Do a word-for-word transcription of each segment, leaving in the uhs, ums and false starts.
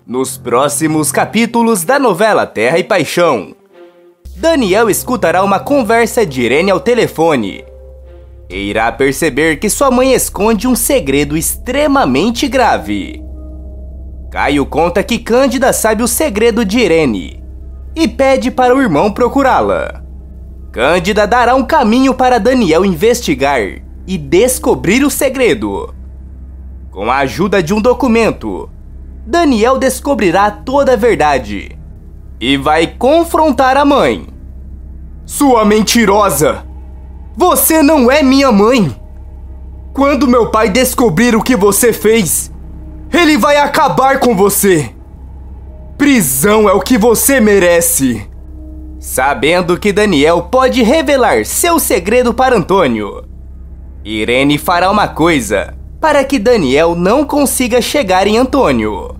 Nos próximos capítulos da novela Terra e Paixão, Daniel escutará uma conversa de Irene ao telefone e irá perceber que sua mãe esconde um segredo extremamente grave. Caio conta que Cândida sabe o segredo de Irene e pede para o irmão procurá-la. Cândida dará um caminho para Daniel investigar e descobrir o segredo. Com a ajuda de um documento, Daniel descobrirá toda a verdade e vai confrontar a mãe. Sua mentirosa! Você não é minha mãe! Quando meu pai descobrir o que você fez, ele vai acabar com você! Prisão é o que você merece! Sabendo que Daniel pode revelar seu segredo para Antônio, Irene fará uma coisa para que Daniel não consiga chegar em Antônio.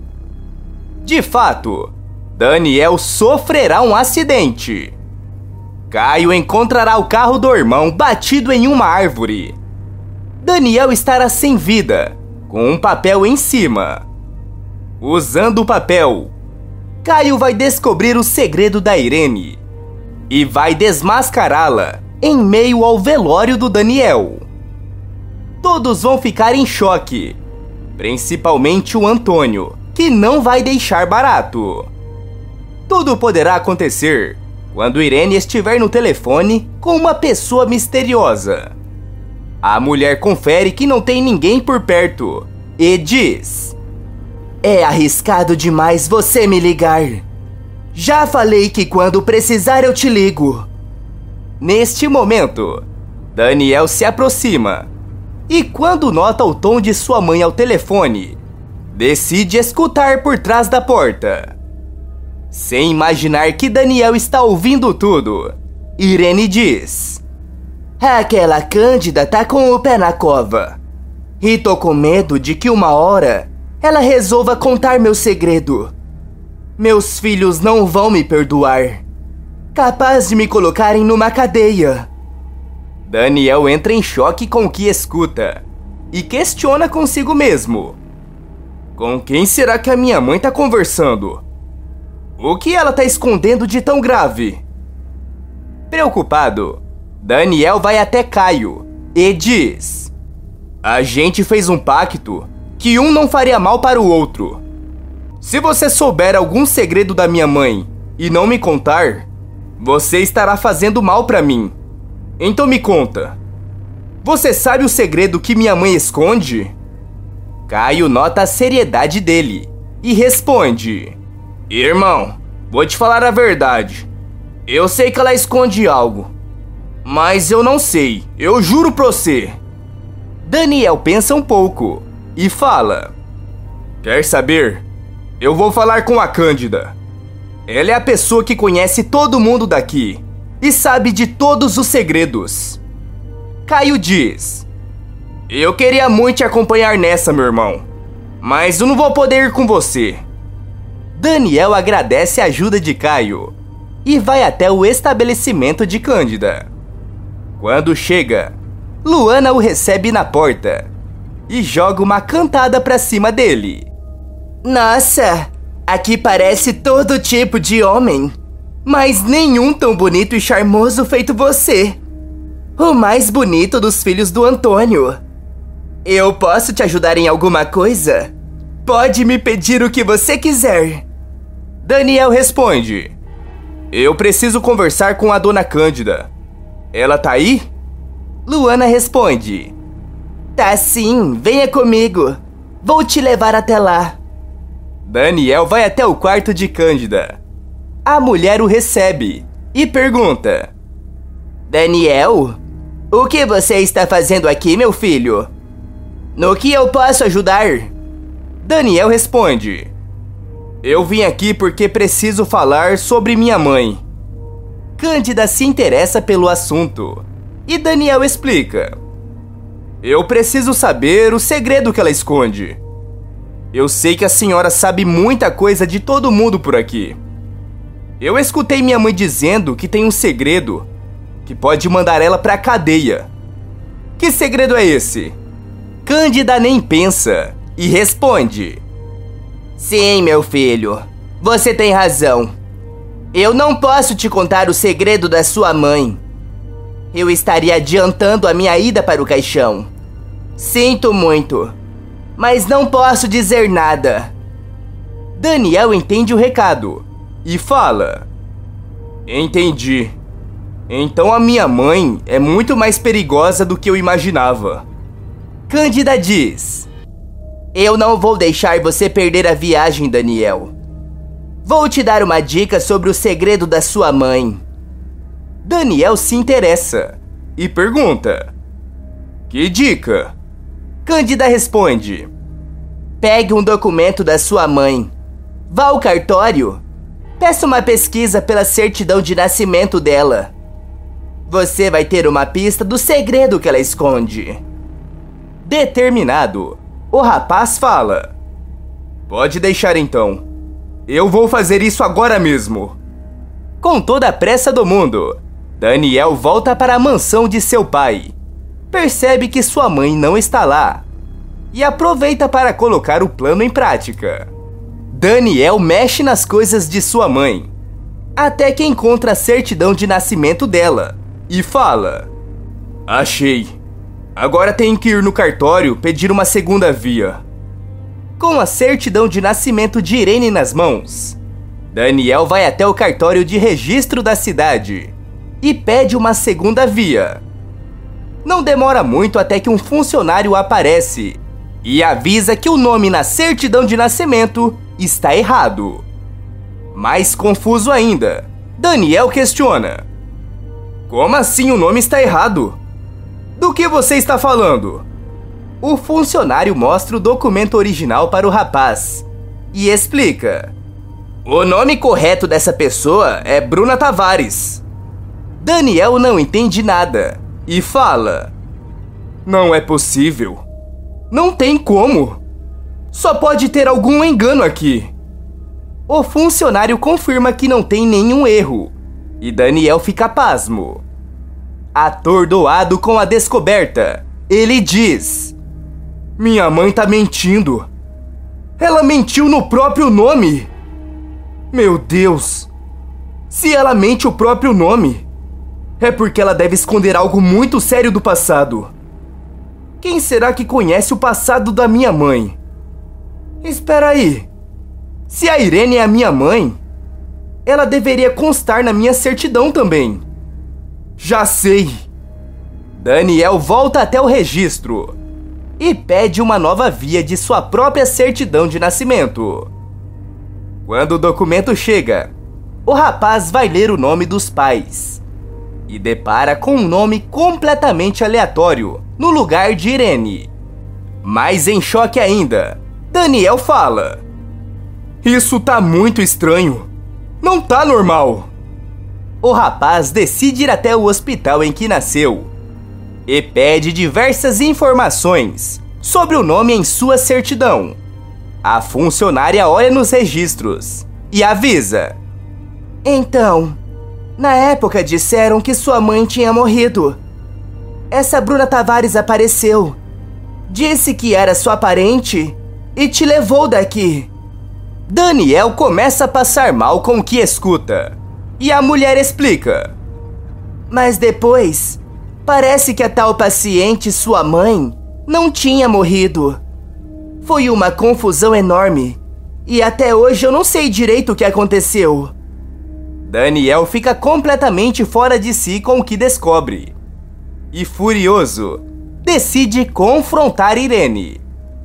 De fato, Daniel sofrerá um acidente. Caio encontrará o carro do irmão batido em uma árvore. Daniel estará sem vida, com um papel em cima. Usando o papel, Caio vai descobrir o segredo da Irene e vai desmascará-la em meio ao velório do Daniel. Todos vão ficar em choque, principalmente o Antônio, que não vai deixar barato. Tudo poderá acontecer quando Irene estiver no telefone com uma pessoa misteriosa. A mulher confere que não tem ninguém por perto e diz: é arriscado demais você me ligar. Já falei que quando precisar eu te ligo. Neste momento, Daniel se aproxima e, quando nota o tom de sua mãe ao telefone, decide escutar por trás da porta. Sem imaginar que Daniel está ouvindo tudo, Irene diz: aquela Cândida tá com o pé na cova. E tô com medo de que uma hora ela resolva contar meu segredo. Meus filhos não vão me perdoar. Capaz de me colocarem numa cadeia. Daniel entra em choque com o que escuta e questiona consigo mesmo: com quem será que a minha mãe tá conversando? O que ela tá escondendo de tão grave? Preocupado, Daniel vai até Caio e diz: a gente fez um pacto que um não faria mal para o outro. Se você souber algum segredo da minha mãe e não me contar, você estará fazendo mal para mim. Então me conta, você sabe o segredo que minha mãe esconde? Caio nota a seriedade dele e responde: irmão, vou te falar a verdade. Eu sei que ela esconde algo, mas eu não sei, eu juro pra você. Daniel pensa um pouco e fala: quer saber? Eu vou falar com a Cândida. Ela é a pessoa que conhece todo mundo daqui e sabe de todos os segredos. Caio diz: eu queria muito te acompanhar nessa, meu irmão, mas eu não vou poder ir com você. Daniel agradece a ajuda de Caio e vai até o estabelecimento de Cândida. Quando chega, Luana o recebe na porta e joga uma cantada pra cima dele. Nossa, aqui parece todo tipo de homem, mas nenhum tão bonito e charmoso feito você. O mais bonito dos filhos do Antônio. Eu posso te ajudar em alguma coisa? Pode me pedir o que você quiser. Daniel responde: eu preciso conversar com a dona Cândida. Ela tá aí? Luana responde: tá sim, venha comigo. Vou te levar até lá. Daniel vai até o quarto de Cândida. A mulher o recebe e pergunta: Daniel, o que você está fazendo aqui, meu filho? No que eu posso ajudar? Daniel responde: eu vim aqui porque preciso falar sobre minha mãe. Cândida se interessa pelo assunto e Daniel explica: eu preciso saber o segredo que ela esconde. Eu sei que a senhora sabe muita coisa de todo mundo por aqui. Eu escutei minha mãe dizendo que tem um segredo que pode mandar ela pra cadeia. Que segredo é esse? Cândida nem pensa e responde: Sim, meu filho. Você tem razão. Eu não posso te contar o segredo da sua mãe. Eu estaria adiantando a minha ida para o caixão. Sinto muito, mas não posso dizer nada. Daniel entende o recado e fala: Entendi. Então a minha mãe é muito mais perigosa do que eu imaginava. Cândida diz: Eu não vou deixar você perder a viagem, Daniel. Vou te dar uma dica sobre o segredo da sua mãe. Daniel se interessa e pergunta: Que dica? Cândida responde: Pegue um documento da sua mãe, vá ao cartório, peça uma pesquisa pela certidão de nascimento dela. Você vai ter uma pista do segredo que ela esconde. Determinado, o rapaz fala: Pode deixar então. Eu vou fazer isso agora mesmo. Com toda a pressa do mundo, Daniel volta para a mansão de seu pai. Percebe que sua mãe não está lá e aproveita para colocar o plano em prática. Daniel mexe nas coisas de sua mãe, até que encontra a certidão de nascimento dela e fala: Achei. Agora tenho que ir no cartório pedir uma segunda via. Com a certidão de nascimento de Irene nas mãos, Daniel vai até o cartório de registro da cidade e pede uma segunda via. Não demora muito até que um funcionário aparece e avisa que o nome na certidão de nascimento está errado. Mais confuso ainda, Daniel questiona: Como assim o nome está errado? Do que você está falando? O funcionário mostra o documento original para o rapaz e explica: O nome correto dessa pessoa é Bruna Tavares. Daniel não entende nada e fala: Não é possível. Não tem como. Só pode ter algum engano aqui. O funcionário confirma que não tem nenhum erro e Daniel fica pasmo. Atordoado com a descoberta, ele diz: Minha mãe tá mentindo. Ela mentiu no próprio nome. Meu Deus. Se ela mente o próprio nome, é porque ela deve esconder algo muito sério do passado. Quem será que conhece o passado da minha mãe? Espera aí. Se a Irene é a minha mãe, ela deveria constar na minha certidão também. Já sei. Daniel volta até o registro e pede uma nova via de sua própria certidão de nascimento. Quando o documento chega, o rapaz vai ler o nome dos pais e depara com um nome completamente aleatório no lugar de Irene. Mais em choque ainda, Daniel fala: Isso tá muito estranho. Não tá normal. O rapaz decide ir até o hospital em que nasceu e pede diversas informações sobre o nome em sua certidão. A funcionária olha nos registros e avisa: Então, na época disseram que sua mãe tinha morrido. Essa Bruna Tavares apareceu, disse que era sua parente e te levou daqui. Daniel começa a passar mal com o que escuta e a mulher explica: Mas depois, parece que a tal paciente, sua mãe, não tinha morrido. Foi uma confusão enorme e até hoje eu não sei direito o que aconteceu. Daniel fica completamente fora de si com o que descobre e, furioso, decide confrontar Irene.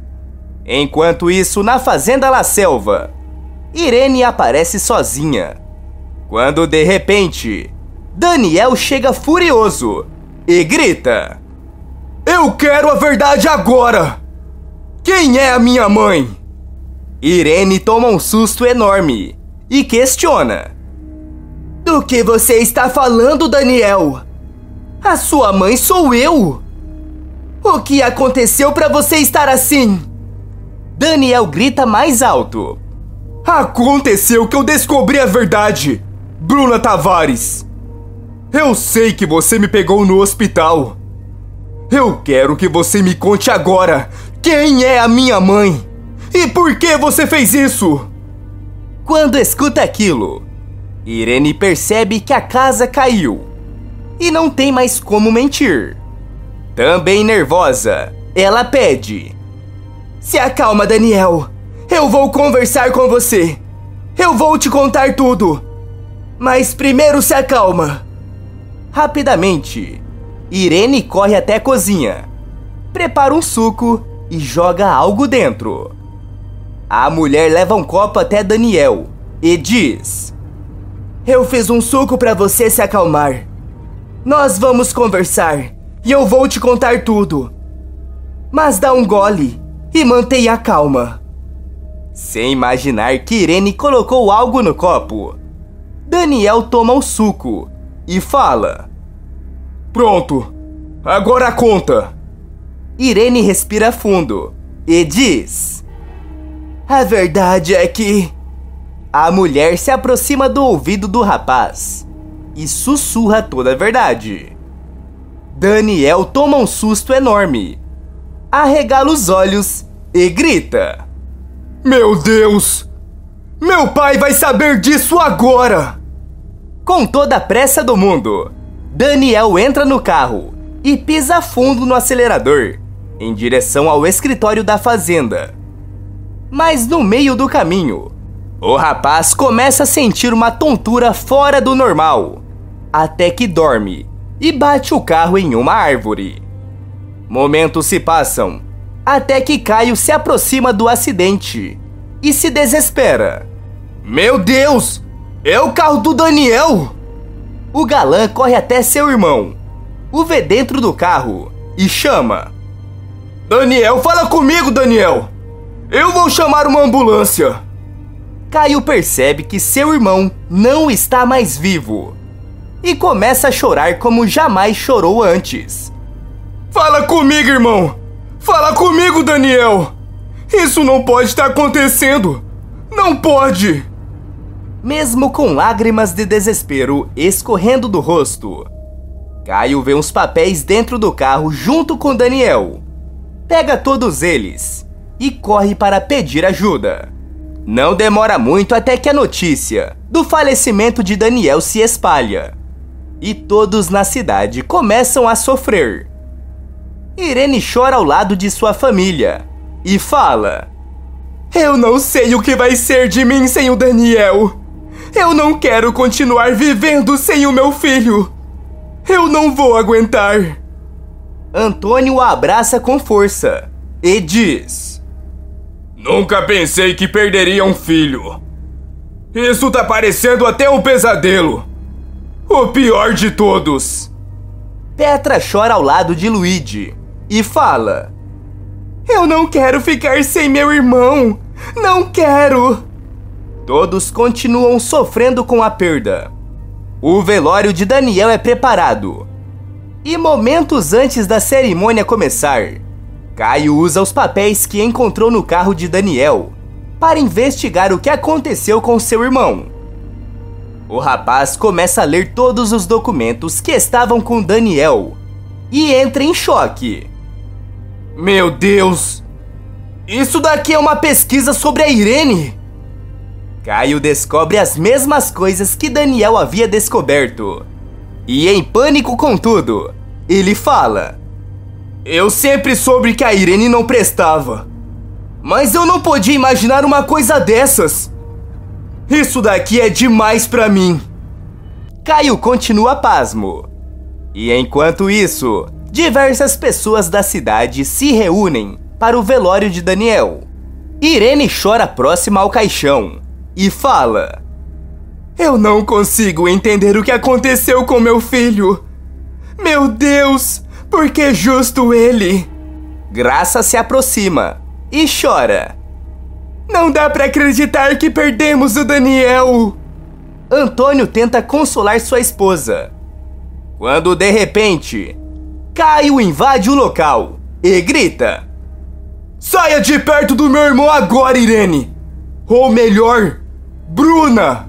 Enquanto isso, na fazenda La Selva, Irene aparece sozinha, quando de repente Daniel chega furioso e grita: Eu quero a verdade agora! Quem é a minha mãe? Irene toma um susto enorme e questiona: Do que você está falando, Daniel? A sua mãe sou eu! O que aconteceu para você estar assim? Daniel grita mais alto: Aconteceu que eu descobri a verdade, Bruna Tavares! Eu sei que você me pegou no hospital. Eu quero que você me conte agora quem é a minha mãe. E por que você fez isso? Quando escuta aquilo, Irene percebe que a casa caiu e não tem mais como mentir. Também nervosa, ela pede: se acalma, Daniel. Eu vou conversar com você. Eu vou te contar tudo. Mas primeiro se acalma. Rapidamente, Irene corre até a cozinha, prepara um suco e joga algo dentro. A mulher leva um copo até Daniel e diz: eu fiz um suco para você se acalmar. Nós vamos conversar e eu vou te contar tudo. Mas dá um gole e mantenha a calma. Sem imaginar que Irene colocou algo no copo, Daniel toma o suco e fala: pronto, agora conta. Irene respira fundo e diz: a verdade é que... A mulher se aproxima do ouvido do rapaz e sussurra toda a verdade. Daniel toma um susto enorme, arregala os olhos e grita: meu Deus! Meu pai vai saber disso agora! Com toda a pressa do mundo, Daniel entra no carro e pisa fundo no acelerador, em direção ao escritório da fazenda. Mas no meio do caminho, o rapaz começa a sentir uma tontura fora do normal, até que dorme e bate o carro em uma árvore. Momentos se passam, até que Caio se aproxima do acidente e se desespera. Meu Deus! É o carro do Daniel! O galã corre até seu irmão, o vê dentro do carro e chama: Daniel, fala comigo, Daniel! Eu vou chamar uma ambulância! Caio percebe que seu irmão não está mais vivo e começa a chorar como jamais chorou antes. Fala comigo, irmão! Fala comigo, Daniel! Isso não pode estar acontecendo! Não pode! Mesmo com lágrimas de desespero escorrendo do rosto, Caio vê uns papéis dentro do carro junto com Daniel. Pega todos eles e corre para pedir ajuda. Não demora muito até que a notícia do falecimento de Daniel se espalha e todos na cidade começam a sofrer. Irene chora ao lado de sua família e fala: eu não sei o que vai ser de mim sem o Daniel. Eu não quero continuar vivendo sem o meu filho. Eu não vou aguentar. Antônio a abraça com força e diz: nunca pensei que perderia um filho. Isso tá parecendo até um pesadelo. O pior de todos. Petra chora ao lado de Luigi e fala: eu não quero ficar sem meu irmão. Não quero. Todos continuam sofrendo com a perda. O velório de Daniel é preparado. E momentos antes da cerimônia começar, Caio usa os papéis que encontrou no carro de Daniel para investigar o que aconteceu com seu irmão. O rapaz começa a ler todos os documentos que estavam com Daniel e entra em choque. Meu Deus! Isso daqui é uma pesquisa sobre a Irene? Caio descobre as mesmas coisas que Daniel havia descoberto. E em pânico com tudo, ele fala: eu sempre soube que a Irene não prestava. Mas eu não podia imaginar uma coisa dessas. Isso daqui é demais pra mim. Caio continua pasmo. E enquanto isso, diversas pessoas da cidade se reúnem para o velório de Daniel. Irene chora próxima ao caixão e fala: eu não consigo entender o que aconteceu com meu filho. Meu Deus, por que justo ele? Graça se aproxima e chora: não dá pra acreditar que perdemos o Daniel. Antônio tenta consolar sua esposa, quando de repente, Caio invade o local e grita: saia de perto do meu irmão agora, Irene! Ou melhor, Bruna!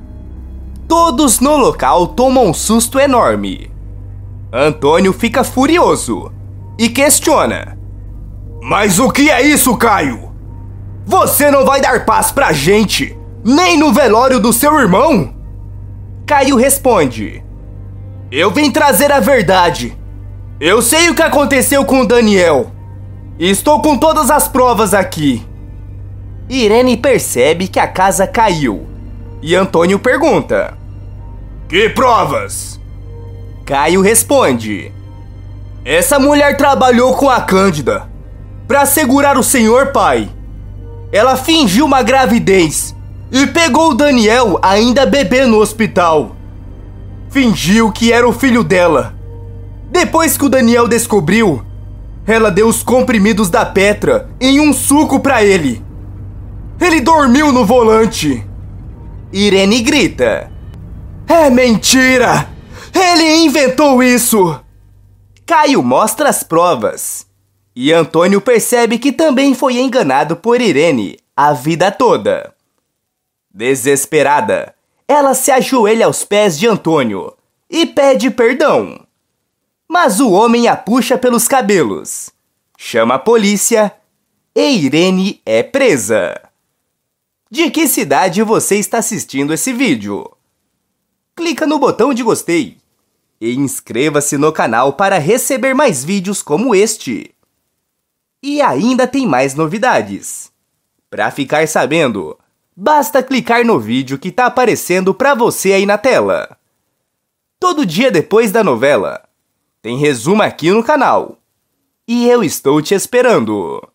Todos no local tomam um susto enorme. Antônio fica furioso e questiona: mas o que é isso, Caio? Você não vai dar paz pra gente, nem no velório do seu irmão? Caio responde: Eu vim trazer a verdade. Eu sei o que aconteceu com o Daniel. Estou com todas as provas aqui. Irene percebe que a casa caiu e Antônio pergunta: Que provas? Caio responde: Essa mulher trabalhou com a Cândida para segurar o senhor pai. Ela fingiu uma gravidez e pegou o Daniel ainda bebê no hospital. Fingiu que era o filho dela. Depois que o Daniel descobriu, ela deu os comprimidos da Petra em um suco pra ele. Ele dormiu no volante. Irene grita: É mentira! Ele inventou isso! Caio mostra as provas. E Antônio percebe que também foi enganado por Irene a vida toda. Desesperada, ela se ajoelha aos pés de Antônio e pede perdão. Mas o homem a puxa pelos cabelos, chama a polícia e Irene é presa. De que cidade você está assistindo esse vídeo? Clica no botão de gostei e inscreva-se no canal para receber mais vídeos como este. E ainda tem mais novidades. Para ficar sabendo, basta clicar no vídeo que está aparecendo para você aí na tela. Todo dia depois da novela, tem resumo aqui no canal. E eu estou te esperando.